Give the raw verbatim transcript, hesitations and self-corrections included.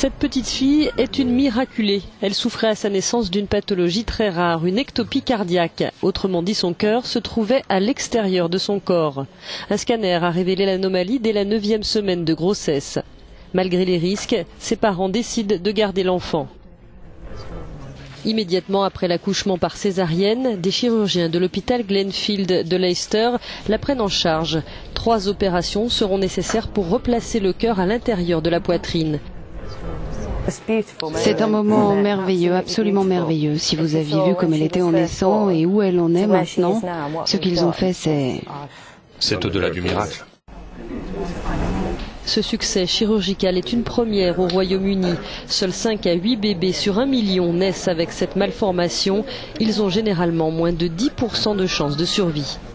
Cette petite fille est une miraculée. Elle souffrait à sa naissance d'une pathologie très rare, une ectopie cardiaque. Autrement dit, son cœur se trouvait à l'extérieur de son corps. Un scanner a révélé l'anomalie dès la neuvième semaine de grossesse. Malgré les risques, ses parents décident de garder l'enfant. Immédiatement après l'accouchement par césarienne, des chirurgiens de l'hôpital Glenfield de Leicester la prennent en charge. Trois opérations seront nécessaires pour replacer le cœur à l'intérieur de la poitrine. C'est un moment merveilleux, absolument merveilleux. Si vous aviez vu comme elle était en naissant et où elle en est maintenant, ce qu'ils ont fait, c'est... C'est au-delà du miracle. Ce succès chirurgical est une première au Royaume-Uni. Seuls cinq à huit bébés sur un million naissent avec cette malformation. Ils ont généralement moins de dix pour cent de chances de survie.